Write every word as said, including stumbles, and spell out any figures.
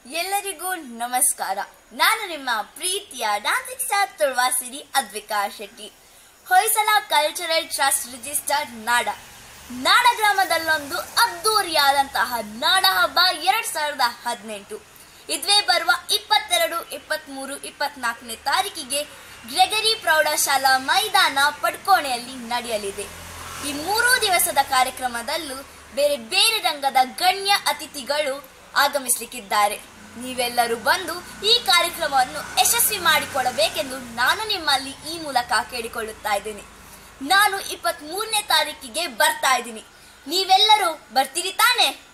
ಎಲ್ಲರಿಗೂ ನಮಸ್ಕಾರ. ನಾನು ನಿಮ್ಮ ಪ್ರೀತಿಯ ಡಾನ್ಸಿಂಗ್ ಸ್ಟಾರ್ ತುಳವಾಸಿನಿ Advika Shetty. Hoysala cultural trust registered ನಾಡ ನಾಡ ಗ್ರಾಮದಲ್ಲೊಂದು ಅದ್ದೂರಿಯಾದಂತಹ ನಾಡ ಹಬ್ಬ ಎರಡ್ ಸಾವಿರದ ಹದಿನೆಂಟು ಇದುವೇ ಬರುವ ಇಪ್ಪತ್ತೆರಡು ಇಪ್ಪತ್ತ್ ಮೂರು ಇಪ್ಪತ್ನಾಲ್ಕನೇ ತಾರೀಕಿಗೆ ಗ್ರೆಗರಿ ಪ್ರೌಢಶಾಲಾ ಮೈದಾನ ಪಡ್ಕೋಣೆಯಲ್ಲಿ ನಡೆಯಲಿದೆ. ಈ ಮೂರೂ ದಿವಸದ ಕಾರ್ಯಕ್ರಮದಲ್ಲೂ ಬೇರೆ ಬೇರೆ ರಂಗದ ಗಣ್ಯ ಅತಿಥಿಗಳು ಆಗಮಿಸಲಿಕ್ಕಿದ್ದಾರೆ. ನೀವೆಲ್ಲರೂ ಬಂದು ಈ ಕಾರ್ಯಕ್ರಮವನ್ನು ಯಶಸ್ವಿ ಮಾಡಿಕೊಳ್ಳಬೇಕೆಂದು ನಾನು ನಿಮ್ಮಲ್ಲಿ ಈ ಮೂಲಕ ಕೇಳಿಕೊಳ್ಳುತ್ತಾ ಇದ್ದೀನಿ. ನಾನು ಇಪ್ಪತ್ತ್ ಮೂರನೇ ತಾರೀಕಿಗೆ ಬರ್ತಾ ಇದ್ದೀನಿ. ನೀವೆಲ್ಲರೂ ಬರ್ತೀರಿ ತಾನೆ?